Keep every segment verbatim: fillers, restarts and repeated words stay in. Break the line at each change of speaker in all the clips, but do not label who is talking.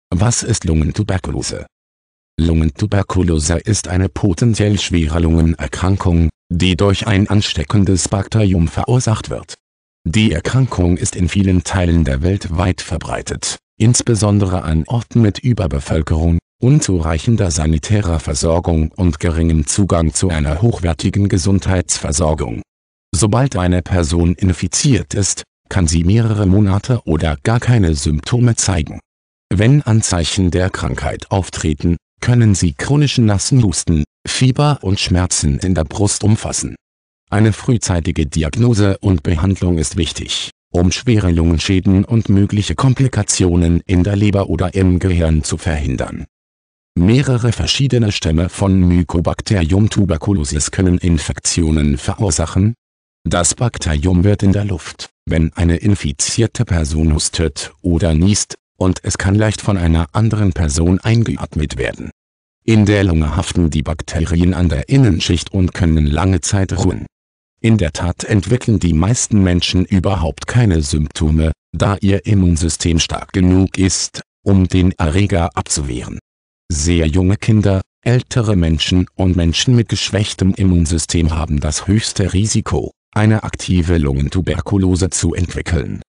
Was ist Lungentuberkulose? Lungentuberkulose ist eine potenziell schwere Lungenerkrankung, die durch ein ansteckendes Bakterium verursacht wird. Die Erkrankung ist in vielen Teilen der Welt weit verbreitet, insbesondere an Orten mit Überbevölkerung, unzureichender sanitärer Versorgung und geringem Zugang zu einer hochwertigen Gesundheitsversorgung. Sobald eine Person infiziert ist, kann sie mehrere Monate oder gar keine Symptome zeigen. Wenn Anzeichen der Krankheit auftreten, können sie chronischen nassen Husten, Fieber und Schmerzen in der Brust umfassen. Eine frühzeitige Diagnose und Behandlung ist wichtig, um schwere Lungenschäden und mögliche Komplikationen in der Leber oder im Gehirn zu verhindern. Mehrere verschiedene Stämme von Mycobacterium tuberculosis können Infektionen verursachen. Das Bakterium wird in der Luft, wenn eine infizierte Person hustet oder niest, und es kann leicht von einer anderen Person eingeatmet werden. In der Lunge haften die Bakterien an der Innenschicht und können lange Zeit ruhen. In der Tat entwickeln die meisten Menschen überhaupt keine Symptome, da ihr Immunsystem stark genug ist, um den Erreger abzuwehren. Sehr junge Kinder, ältere Menschen und Menschen mit geschwächtem Immunsystem haben das höchste Risiko, eine aktive Lungentuberkulose zu entwickeln.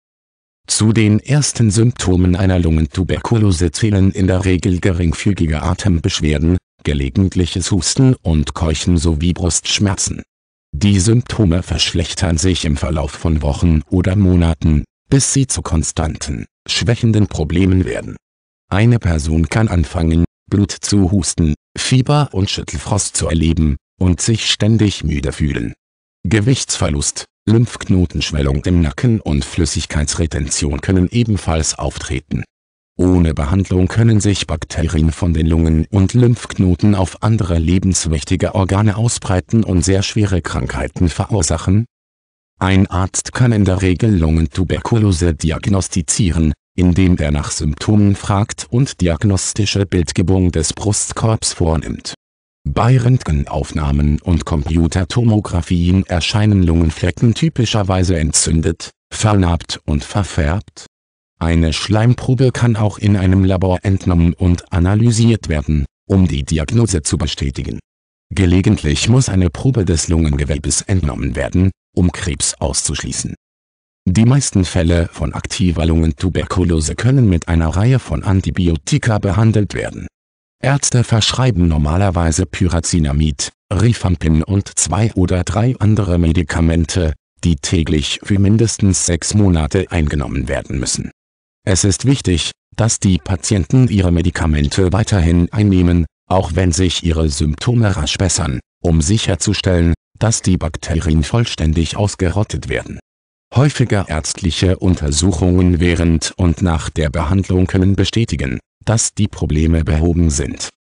Zu den ersten Symptomen einer Lungentuberkulose zählen in der Regel geringfügige Atembeschwerden, gelegentliches Husten und Keuchen sowie Brustschmerzen. Die Symptome verschlechtern sich im Verlauf von Wochen oder Monaten, bis sie zu konstanten, schwächenden Problemen werden. Eine Person kann anfangen, Blut zu husten, Fieber und Schüttelfrost zu erleben und sich ständig müde fühlen. Gewichtsverlust, Lymphknotenschwellung im Nacken und Flüssigkeitsretention können ebenfalls auftreten. Ohne Behandlung können sich Bakterien von den Lungen und Lymphknoten auf andere lebenswichtige Organe ausbreiten und sehr schwere Krankheiten verursachen. Ein Arzt kann in der Regel Lungentuberkulose diagnostizieren, indem er nach Symptomen fragt und diagnostische Bildgebung des Brustkorbs vornimmt. Bei Röntgenaufnahmen und Computertomographien erscheinen Lungenflecken typischerweise entzündet, vernarbt und verfärbt. Eine Schleimprobe kann auch in einem Labor entnommen und analysiert werden, um die Diagnose zu bestätigen. Gelegentlich muss eine Probe des Lungengewebes entnommen werden, um Krebs auszuschließen. Die meisten Fälle von aktiver Lungentuberkulose können mit einer Reihe von Antibiotika behandelt werden. Ärzte verschreiben normalerweise Pyrazinamid, Rifampin und zwei oder drei andere Medikamente, die täglich für mindestens sechs Monate eingenommen werden müssen. Es ist wichtig, dass die Patienten ihre Medikamente weiterhin einnehmen, auch wenn sich ihre Symptome rasch bessern, um sicherzustellen, dass die Bakterien vollständig ausgerottet werden. Häufige ärztliche Untersuchungen während und nach der Behandlung können bestätigen, dass die Probleme behoben sind.